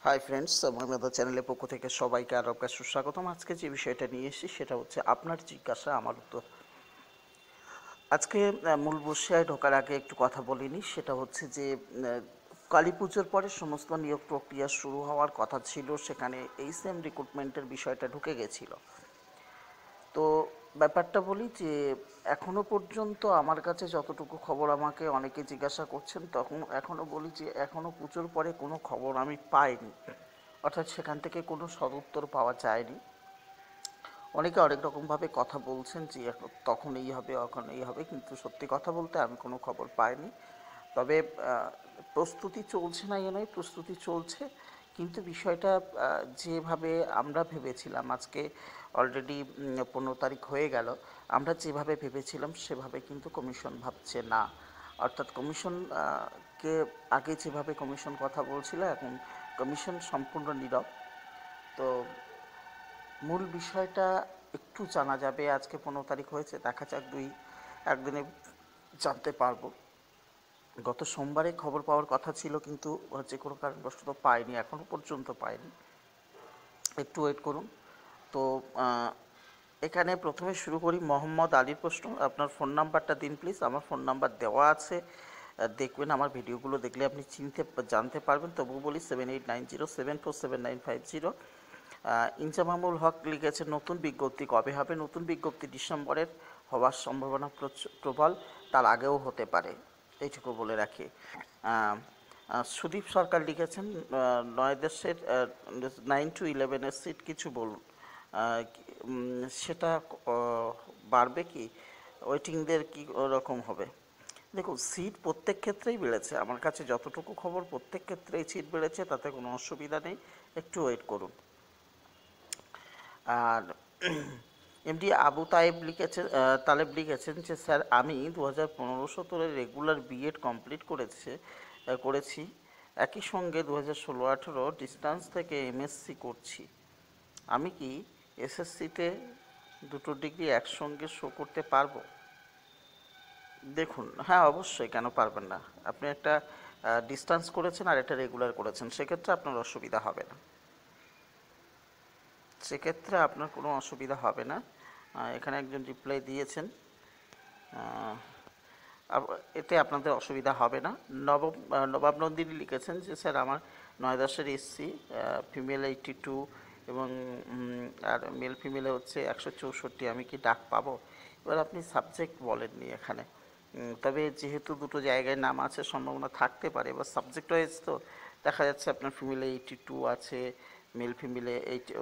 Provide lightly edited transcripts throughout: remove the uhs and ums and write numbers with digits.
Hi friends, মহিমাদা চ্যানেলের পক্ষ থেকে সবাইকে আরও একটা সুস্বাগতম। আজকে যে বিষয়টা নিয়ে এসেছি সেটা হচ্ছে আপনার জিজ্ঞাসা আমার উত্তর। আজকে মূল বিষয়ে ঢোকার আগে একটু কথা বলিনি, সেটা হচ্ছে যে কালী পুজোর পরে সমস্ত নিয়োগ প্রক্রিয়া শুরু হওয়ার কথা ছিল, সেখানে এইচএম রিক্রুটমেন্টের বিষয়টা ঢুকে গেছিলো। তো ব্যাপারটা বলি যে এখনও পর্যন্ত আমার কাছে যতটুকু খবর, আমাকে অনেকে জিজ্ঞাসা করছেন, তখন এখনও বলি যে এখনও পুজোর পরে কোনো খবর আমি পাইনি, অর্থাৎ সেখান থেকে কোনো সদুত্তর পাওয়া যায়নি। অনেকে অনেক রকমভাবে কথা বলছেন যে তখন এই হবে, এখন এই হবে, কিন্তু সত্যি কথা বলতে আমি কোনো খবর পাইনি। তবে প্রস্তুতি চলছে না, এ নয়, প্রস্তুতি চলছে, কিন্তু বিষয়টা যেভাবে আমরা ভেবেছিলাম, আজকে অলরেডি 15 তারিখ হয়ে গেল, আমরা যেভাবে ভেবেছিলাম সেভাবে কিন্তু কমিশন ভাবছে না। অর্থাৎ কমিশন কে আগে যেভাবে কমিশন কথা বলছিল, এখন কমিশন সম্পূর্ণ নীরব। তো মূল বিষয়টা একটু জানা যাবে, আজকে 15 তারিখ হয়েছে, দেখা যাক একদিনে জানতে পারবো। গত সোমবারে খবর পাওয়ার কথা ছিল, কিন্তু যে কোনো কারণবশত পাইনি, এখনও পর্যন্ত পাইনি, একটু ওয়েট করুন। তো এখানে প্রথমে শুরু করি মোহাম্মদ আলীর প্রশ্ন। আপনার ফোন নাম্বারটা দিন প্লিজ। আমার ফোন নাম্বার দেওয়া আছে, দেখবেন, আমার ভিডিওগুলো দেখলে আপনি জানতে পারবেন। তবু বলি 7890747950। ইনজামামুল হক লিখেছে নতুন বিজ্ঞপ্তি কবে হবে? নতুন বিজ্ঞপ্তি ডিসেম্বরের হওয়ার সম্ভাবনা প্রবল, তার আগেও হতে পারে, এইটুকু বলে রাখি। সুদীপ সরকার লিখেছেন 9 দেশের 9 to 11 সিট কিছু বলুন। সেটা বাড়বে কি? ওয়েটিংদের কী রকম হবে? দেখুন, সিট প্রত্যেক ক্ষেত্রেই বেড়েছে, আমার কাছে যতটুকু খবর প্রত্যেক ক্ষেত্রেই সিট বেড়েছে, তাতে কোনো অসুবিধা নেই, একটু ওয়েট করুন। আর এমডি আবু তালেব লিখেছেন যে স্যার, আমি 2015-17 রেগুলার বিএড কমপ্লিট করেছি, একই সঙ্গে 2016-18 ডিস্টেন্স থেকে এমএসসি করছি। আমি কি এসএসসিতে দুটো ডিগ্রি একসঙ্গে শো করতে পারবো? দেখুন, হ্যাঁ অবশ্যই, কেন পারবেন না। আপনি একটা ডিস্টেন্স করেছেন আর একটা রেগুলার করেছেন, সেক্ষেত্রে আপনার অসুবিধা হবে না, সেক্ষেত্রে আপনার কোনো অসুবিধা হবে না। এখানে একজন রিপ্লাই দিয়েছেন, এতে আপনাদের অসুবিধা হবে না। নবাব নন্দিনী লিখেছেন যে স্যার, আমার 9-10 এসসি, ফিমেল 82 এবং আর মেল ফিমেলে হচ্ছে 164, আমি কি ডাক পাবো? এবার আপনি সাবজেক্ট বলেননি এখানে, তবে যেহেতু দুটো জায়গায় নাম আছে, সম্ভাবনা থাকতে পারে। এবার সাবজেক্ট ওয়াইজ তো দেখা যাচ্ছে আপনার ফিমেলে 82 আছে, মেল ফিমেলে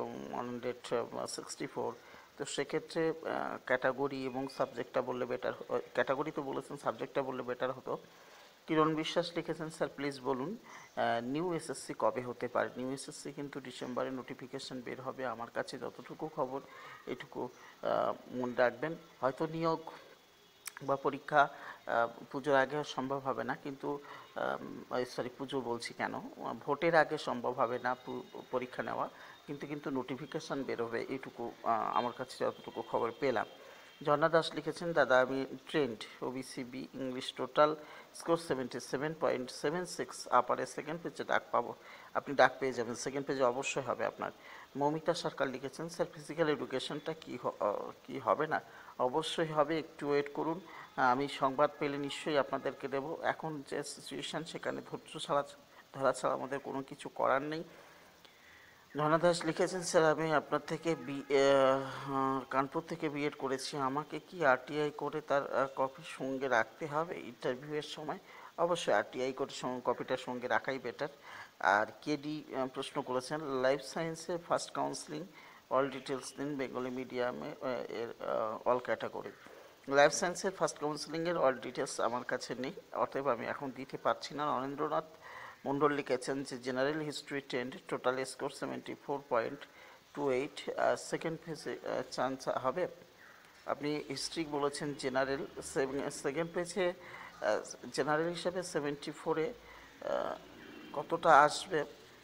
164, তো সেক্ষেত্রে ক্যাটাগরি এবং সাবজেক্টটা বললে বেটার। ক্যাটাগরি তো বলেছেন, সাবজেক্টটা বললে বেটার হতো। কিরণ বিশ্বাস লিখেছেন স্যার, প্লিজ বলুন নিউ এসএসসি কবে হতে পারে? নিউ এসএসসি কিন্তু ডিসেম্বরে নোটিফিকেশান বের হবে, আমার কাছে যতটুকু খবর এটুকু মনে রাখবেন। হয়তো নিয়োগ বা পরীক্ষা পুজোর আগে সম্ভব হবে না, কিন্তু পুজো বলছি কেন, ভোটের আগে সম্ভব হবে না পরীক্ষা নেওয়া, কিন্তু নোটিফিকেশান বেরোবে, এইটুকু আমার কাছে যতটুকু খবর পেলাম। ঝর্ণা দাস লিখেছেন দাদা, আমি trained OBC B English, total score 77.76, আপারে সেকেন্ড পেজে ডাক পাবো? আপনি ডাক পেয়ে যাবেন, সেকেন্ড পেজে অবশ্যই হবে আপনার। মৌমিতা সরকার লিখেছেন স্যার, ফিজিক্যাল এডুকেশনটা কি হবে না? অবশ্যই হবে, একটু ওয়েট করুন, আমি সংবাদ পেলে নিশ্চয়ই আপনাদেরকে দেব। এখন যে সিচুয়েশান, সেখানে ধরা ছাড়া আমাদের কোনো কিছু করার নেই। ঝর্ণা দাস লিখেছেন স্যার, আমি আপনার থেকে কানপুর থেকে বিএড করেছি, আমাকে কি আরটিআই করে তার কপি সঙ্গে রাখতে হবে ইন্টারভিউয়ের সময়? অবশ্যই আরটিআই করে কপিটার সঙ্গে রাখাই বেটার। আর কেডি প্রশ্ন করেছেন লাইফ সায়েন্সের ফার্স্ট কাউন্সিলিং অল ডিটেলস দিন, বেঙ্গলি মিডিয়ামে এর অল ক্যাটাগরি। লাইফ সায়েন্সের ফার্স্ট কাউন্সিলিংয়ের অল ডিটেলস আমার কাছে নেই, অতএব আমি এখন দিতে পারছি না। নরেন্দ্রনাথ মণ্ডল লিখেছেন যে general history trained, total score 74.28, second ফেজে চান্স হবে? আপনি হিস্ট্রি বলেছেন জেনারেল, সেকেন্ড পেজে জেনারেল হিসাবে 74-এ কতটা আসবে?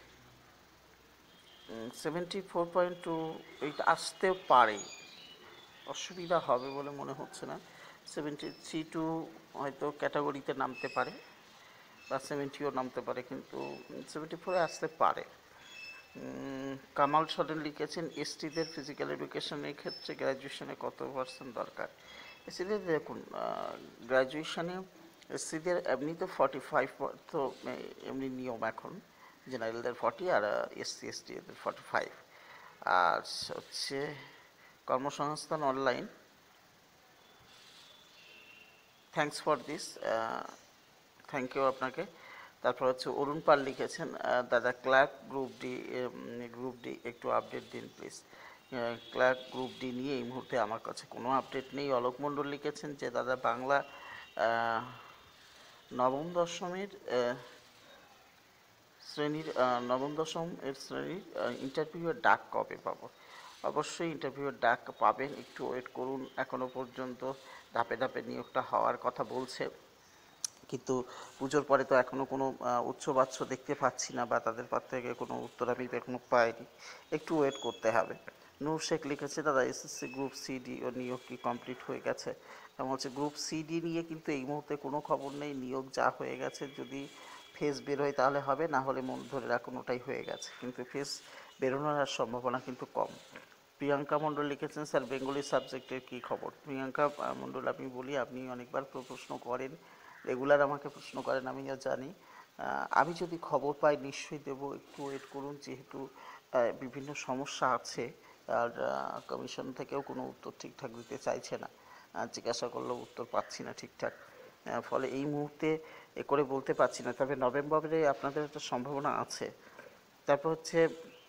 74.28 আসতেও পারে, অসুবিধা হবে বলে মনে হচ্ছে না। 73 হয়তো ক্যাটাগরিতে নামতে পারে, বা 70ও নামতে পারে, কিন্তু 74-এ আসতে পারে। কামাল সরেন লিখেছেন এসটিদের ফিজিক্যাল এডুকেশনের ক্ষেত্রে গ্র্যাজুয়েশনে কত পার্সেন্ট দরকার। এসটিদের দেখুন, গ্র্যাজুয়েশনে এসটিদের এমনি তো 45, তো এমনি নিয়ম এখন জেনারেলদের 40 আর এসটি এদের 45। আর হচ্ছে কর্মসংস্থান online, thanks for this, thank you আপনাকে। তারপর হচ্ছে অরুণ পাল লিখেছেন, দাদা ক্লার্ক গ্রুপ ডি একটু আপডেট দিন প্লিজ। ক্লার্ক গ্রুপ ডি নিয়ে এই মুহূর্তে আমার কাছে কোনো আপডেট নেই। অলোক মণ্ডল লিখেছেন যে দাদা বাংলা নবম দশমের নবম দশম এর শ্রেণীর ইন্টারভিউয়ের ডাক কবে পাবো? অবশ্যই ইন্টারভিউয়ের ডাক পাবেন, একটু ওয়েট করুন। এখনও পর্যন্ত ধাপে ধাপে নিয়োগটা হওয়ার কথা বলছে, কিন্তু পুজোর পরে তো এখনও কোনো উচ্চবাচ্য দেখতে পাচ্ছি না, বা তাদের পর থেকে কোনো উত্তর আমি এখনও পাইনি, একটু ওয়েট করতে হবে। নূর শেখ লিখেছে, দাদা এসএসসি গ্রুপ সিডি ও নিয়োগ কি কমপ্লিট হয়ে গেছে? এবং হচ্ছে গ্রুপ সিডি নিয়ে কিন্তু এই মুহূর্তে কোনো খবর নেই, নিয়োগ যা হয়ে গেছে, যদি ফেস বের হয় তাহলে হবে, না হলে মন ধরে রাখুন ওটাই হয়ে গেছে, কিন্তু ফেস বেরোনোর আর সম্ভাবনা কিন্তু কম। প্রিয়াঙ্কা মণ্ডল লিখেছেন, স্যার বেঙ্গলি সাবজেক্টের কী খবর? প্রিয়াঙ্কা মণ্ডল, আমি বলি, আপনি অনেকবার প্রশ্ন করেন, রেগুলার আমাকে প্রশ্ন করেন, আমিও জানি। আমি যদি খবর পাই নিশ্চয়ই দেবো, একটু ওয়েট করুন, যেহেতু বিভিন্ন সমস্যা আছে, আর কমিশন থেকেও কোনো উত্তর ঠিকঠাক দিতে চাইছে না, জিজ্ঞাসা করলেও উত্তর পাচ্ছি না ঠিকঠাক, ফলে এই মুহূর্তে এ করে বলতে পারছি না, তবে নভেম্বরে আপনাদের একটা সম্ভাবনা আছে। তারপর হচ্ছে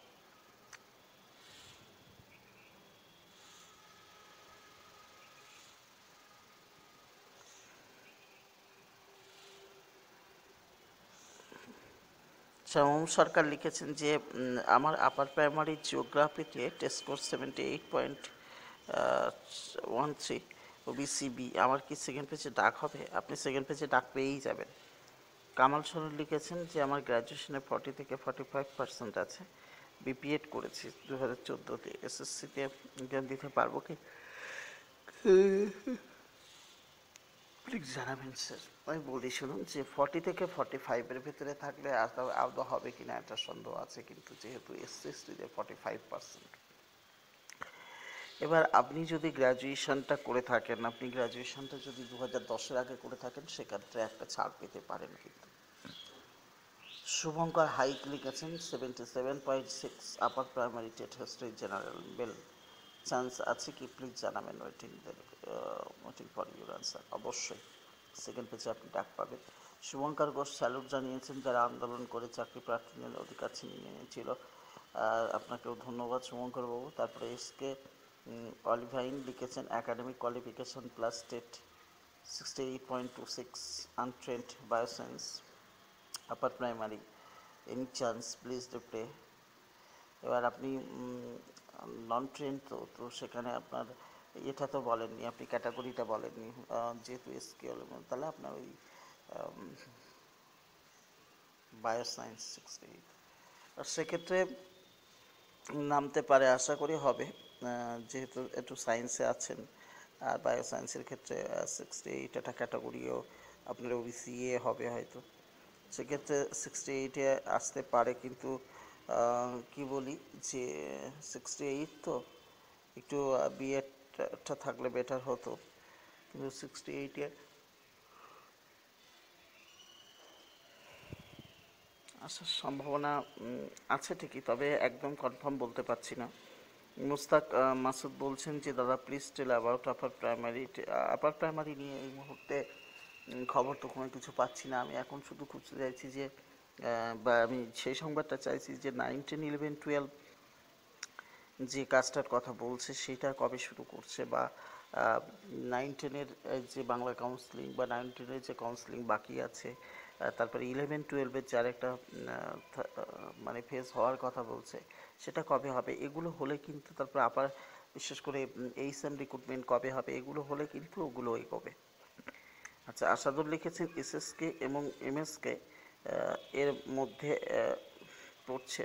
শ্যামল সরকার লিখেছেন যে আমার আপার প্রাইমারি জিওগ্রাফিতে টেস্ট স্কোর 78.13 ওবিসিবি, আমার কি সেকেন্ড পেজে ডাক হবে? আপনি সেকেন্ড পেজে ডাক পেয়েই যাবেন। কামাল সরুন লিখেছেন যে আমার গ্র্যাজুয়েশনে 40 থেকে 45% আছে, বিপিএড করেছি 2014-তে, এসএসসিতে এক্সাম দিতে পারবো কি? প্লিজ জানাবেন স্যার। আমি বলি শুনুন, যে 40 থেকে 45-এর ভেতরে থাকলে আদৌ হবে কিনা একটা সন্দেহ আছে, কিন্তু যেহেতু এসএসসিতে 45%, এবার আপনি যদি গ্র্যাজুয়েশনটা করে থাকেন, আপনি গ্র্যাজুয়েশনটা যদি 2010-এর আগে করে থাকেন, সেক্ষেত্রে একটা ছাড় পেতে পারেন। কিন্তু শুভঙ্কর হাইক লিখেছেন 77.6 upper primary TET history general বেল, চান্স আছে কি? প্লিজ জানাবেন। Waiting for your answer. অবশ্যই সেকেন্ড পেজে আপনি ডাক পাবেন। শুভঙ্কর ঘোষ স্যালুট জানিয়েছেন যারা আন্দোলন করে চাকরি প্রার্থীদের অধিকার ছিনিয়ে নিয়েছিল, আপনাকেও ধন্যবাদ শুভঙ্কর বাবু। তারপরে এসকে অলিভাইন লিখেছেন academic qualification plus TET 68.26 untrained bioscience upper primary, any chance please reply. এবার আপনি নন ট্রেন, তো সেখানে আপনার এটা তো বলেননি, আপনি ক্যাটাগরিটা বলেননি, যেহেতু এসকিউএল, তাহলে আপনার ওই বায়োসায়েন্স 68, আর সেক্ষেত্রে নামতে পারে, আশা করি হবে, যেহেতু একটু সায়েন্সে আছেন, আর বায়োসায়েন্সের ক্ষেত্রে 68 একটা ক্যাটাগরিও আপনার ওবিসিএ হবে হয়তো, সেক্ষেত্রে 68-এ আসতে পারে। কিন্তু কি বলি, যে 68 তো একটু বিএডটা থাকলে বেটার হতো, কিন্তু 68-এ আসার সম্ভাবনা আছে ঠিকই, তবে একদম কনফার্ম বলতে পারছি না। মুস্তাক মাসুদ বলছেন যে দাদা please tell about upper primary নিয়ে এই মুহূর্তে খবর তো কোনো কিছু পাচ্ছি না। আমি এখন শুধু খুঁজতে চাইছি যে, বা আমি সেই সংবাদটা চাইছি যে 9, 10, 11, 12 যে কাজটার কথা বলছে সেটা কবে শুরু করছে, বা 9, 10-এর যে বাংলা কাউন্সিলিং, বা 9, 10-এর যে কাউন্সিলিং বাকি আছে, তারপরে 11, 12-এর যার একটা মানে ফেস হওয়ার কথা বলছে, সেটা কবে হবে? এগুলো হলে কিন্তু তারপর আবার বিশেষ করে এইচএম রিক্রুটমেন্ট কবে হবে, এগুলো হলে কিন্তু ওগুলো এগোবে। আচ্ছা, আসাদুল লিখেছেন এসএসকে এবং এমএসকে এর মধ্যে পড়ছে।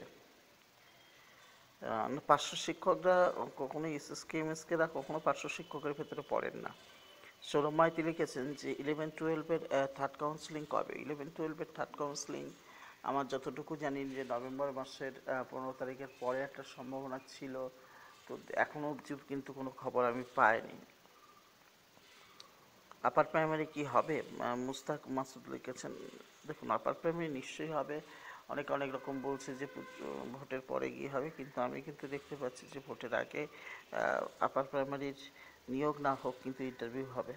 পার্শ্ব শিক্ষকরা কখনো এসএসকে এমএসকেরা কখনো পার্শ্ব শিক্ষকের ভেতরে পড়েন না। সৌরভ মাইতি লিখেছেন যে 11, 12-এর থার্ড কাউন্সিলিং কবে? 11, 12-এর থার্ড কাউন্সিলিং আমার যতটুকু জানি যে নভেম্বর মাসের 15 তারিখের পরে একটা সম্ভাবনা ছিল, তো এখনও অবধি কিন্তু কোনো খবর আমি পাইনি। আপার প্রাইমারি কি হবে? মুস্তাক মাসুদ লিখেছেন, দেখুন আপার প্রাইমারি নিশ্চয়ই হবে। অনেক অনেক রকম বলছে যে ভোটের পরে গিয়ে হবে, কিন্তু আমি কিন্তু দেখতে পাচ্ছি যে ভোটের আগে আপার প্রাইমারির নিয়োগ না হোক কিন্তু ইন্টারভিউ হবে।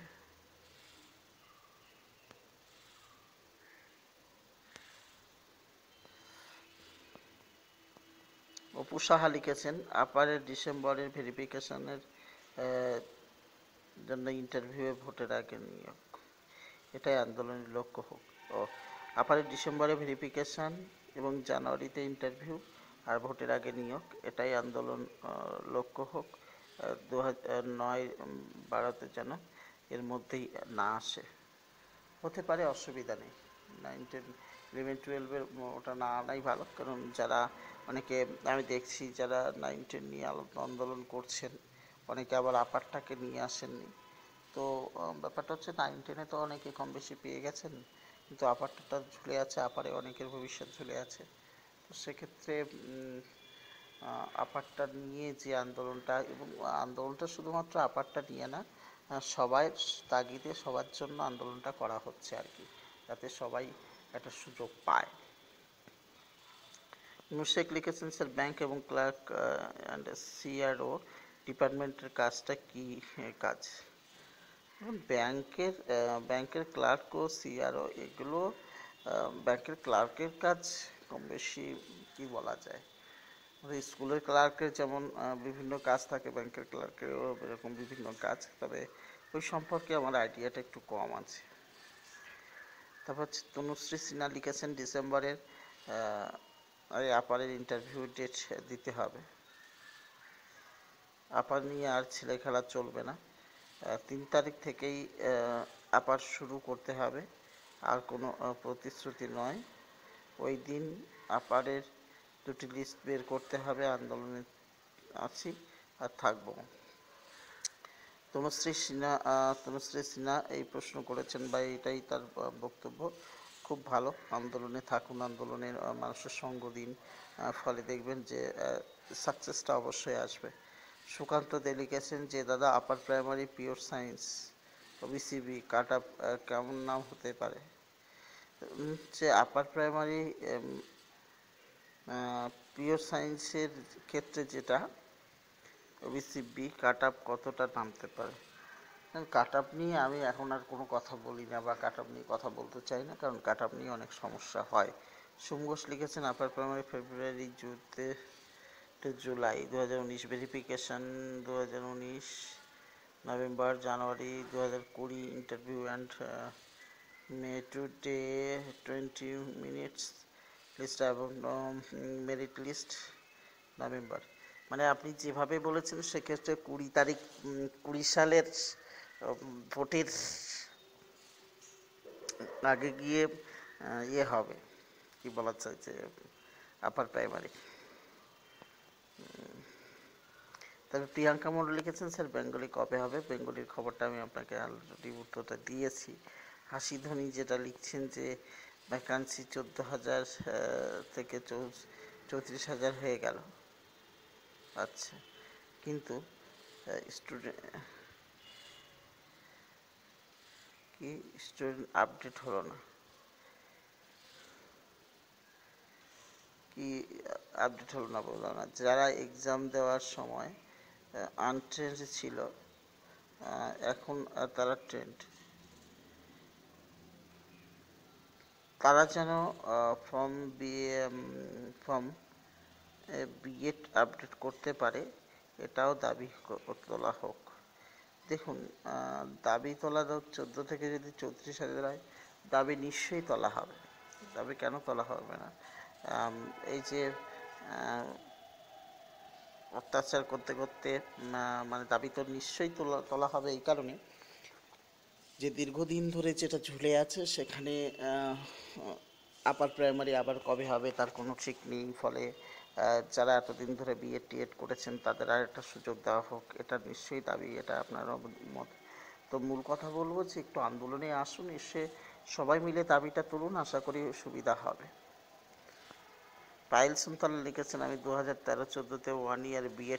অপু সাহা লিখেছেন, আপারের ডিসেম্বরের ভেরিফিকেশনের জন্য ইন্টারভিউয়ে ভোটের আগে নিয়োগ, এটাই আন্দোলনের লক্ষ্য হোক। ও আপারের ডিসেম্বরে ভেরিফিকেশান এবং জানুয়ারিতে ইন্টারভিউ আর ভোটের আগে নিয়োগ, এটাই আন্দোলন লক্ষ্য হোক। 2009-12 যেন এর মধ্যেই না আসে, হতে পারে, অসুবিধা নেই। 9-10-11-12 ওটা না আনাই ভালো, কারণ যারা অনেকে আমি দেখছি যারা 9-10 নিয়ে আন্দোলন করছেন, অনেকে আবার আপারটাকে নিয়ে আসেননি। তো ব্যাপারটা হচ্ছে 9-10-এ তো অনেকে কম বেশি পেয়ে গেছেন, কিন্তু আপারটা ঝুলে আছে, আপারে অনেকের ভবিষ্যৎ ঝুলে আছে। তো সেক্ষেত্রে আপারটা নিয়ে যে আন্দোলনটা, এবং আন্দোলনটা শুধুমাত্র আপারটা নিয়ে না, সবাই তাগিদে সবার জন্য আন্দোলনটা করা হচ্ছে আর কি, যাতে সবাই একটা সুযোগ পায়। মুশেক লিখেছেন, স্যার ব্যাংক এবং ক্লার্ক অ্যান্ড সিআরও ডিপার্টমেন্টের কাজটা কি কাজ? ব্যাংকের ক্লার্ক ও সিআরও এগুলো ব্যাংকের ক্লার্কের কাজ কম বেশি কি বলা যায়, স্কুলের ক্লার্কের যেমন বিভিন্ন কাজ থাকে, ব্যাংকের ক্লার্কেরও এরকম বিভিন্ন কাজ, তবে ওই সম্পর্কে আমার আইডিয়াটা একটু কম আছে। তারপর হচ্ছে তনুশ্রী সিনহা লিখেছেন, ডিসেম্বরের আপারের ইন্টারভিউ ডেট দিতে হবে। আপার নিয়ে আর ছেলে খেলা চলবে না, 3 তারিখ থেকেই আপার শুরু করতে হবে, আর কোনো প্রতিশ্রুতি নয়। ওই দিন আপারের 2টি লিস্ট বের করতে হবে, আন্দোলনে আছি আর থাকবো। তনুশ্রী সিনহা এই প্রশ্ন করেছেন বা এটাই তার বক্তব্য। খুব ভালো, আন্দোলনে থাকুন, আন্দোলনের মানুষের সঙ্গ দিন, ফলে দেখবেন যে সাকসেসটা অবশ্যই আসবে। সুকান্ত দে লিখেছেন যে, দাদা upper primary pure science OBC B cut off কেমন নাম হতে পারে? যে আপার প্রাইমারি পিওর সায়েন্সের ক্ষেত্রে যেটা ওবিসিবি কাট আপ কতটা নামতে পারে, কাট আপ নিয়ে আমি এখন আর কোনো কথা বলি না বা কাট আপ নিয়ে কথা বলতে চাই না, কারণ কাট আপ নিয়ে অনেক সমস্যা হয়। সোম ঘোষ লিখেছেন, upper primary February July 2019 verification 2019 November January 2020 interview and May today 20 minutes list এবং মেরিট লিস্ট নভেম্বর। মানে আপনি যেভাবে বলেছেন সেক্ষেত্রে 20 সালের ভোটের আগে গিয়ে ইয়ে হবে, কি বলা যায়, যে আপার প্রাইমারি। তবে প্রিয়াঙ্কা মন্ডল লিখেছেন, স্যার বেঙ্গলি কবে হবে? বেঙ্গলির খবরটা আমি আপনাকে অলরেডি উত্তরটা দিয়েছি। হাসি ধনী যেটা লিখছেন যে ভ্যাকান্সি 14,000 থেকে 34,000 হয়ে গেল। আচ্ছা, কিন্তু স্টুডেন্ট আপডেট হলো না, কি আপডেট হলো না বললো না, যারা এক্সাম দেওয়ার সময় আনট্রেন্ড ছিল এখন তারা ট্রেন্ড, তারা যেন ফর্ম বিএড আপডেট করতে পারে, এটাও দাবি তোলা হোক। দেখুন, দাবি তোলা 14 থেকে যদি 34,000 হয়, দাবি নিশ্চয়ই তোলা হবে, দাবি কেন তোলা হবে না? এই যে অত্যাচার করতে করতে মানে দাবি তো নিশ্চয়ই তোলা হবে, এই কারণে যে দীর্ঘদিন ধরে যেটা ঝুলে আছে সেখানে আপার প্রাইমারি আবার কবে হবে তার কোনো ঠিক নেই, ফলে যারা এতদিন ধরে বিএড টিএড করেছেন তাদের আর একটা সুযোগ দেওয়া হোক, এটা নিশ্চয়ই দাবি, এটা আপনার মত। তো মূল কথা বলবো যে একটু আন্দোলনে আসুন, এসে সবাই মিলে দাবিটা তুলুন, আশা করি সুবিধা হবে। পায়েল সুলতান লিখেছেন, আমি 2013-14-তে 1 ইয়ার বিএড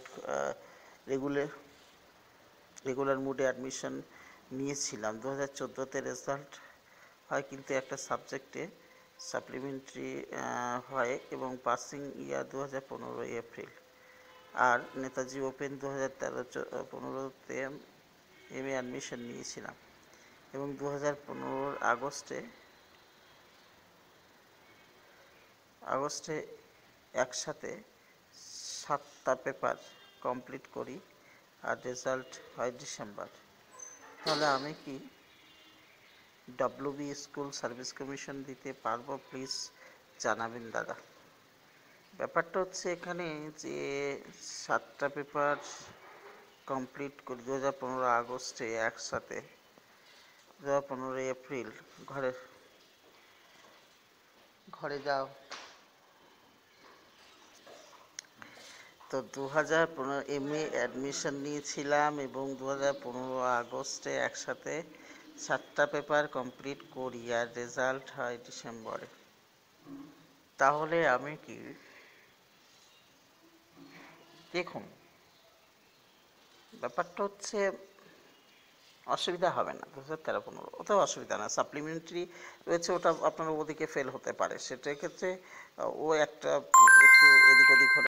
রেগুলার মুডে অ্যাডমিশন নিয়েছিলাম। 2014-তে রেজাল্ট হয়, কিন্তু একটা সাবজেক্টে সাপ্লিমেন্টারি হয় এবং পাসিং ইয়ার 2015 এপ্রিল। আর নেতাজি ওপেন 2013-15-তে এমএ অ্যাডমিশন নিয়েছিলাম এবং 2015 আগস্টে একসাথে 7টা পেপার কমপ্লিট করি আর রেজাল্ট হয় ডিসেম্বর। তাহলে আমি কি ডব্লিউবি স্কুল সার্ভিস কমিশন দিতে পারবো? প্লিজ জানাবেন দাদা। ব্যাপারটা হচ্ছে এখানে যে 7টা পেপার কমপ্লিট করি 2015 আগস্টে একসাথে, 2015 এপ্রিল ঘরে যাও। তো 2015 এমএ অ্যাডমিশন নিয়েছিলাম এবং 2015 আগস্টে একসাথে 7টা পেপার কমপ্লিট করি আর রেজাল্ট হয় ডিসেম্বরে। তাহলে আমি কি, দেখুন ব্যাপারটা হচ্ছে অসুবিধা হবে না, 2013-15 ওতেও অসুবিধা না, সাপ্লিমেন্টারি রয়েছে, ওটা আপনার ওদিকে ফেল হতে পারে, সেটার ক্ষেত্রে ও একটা একটু এদিক ওদিক হলে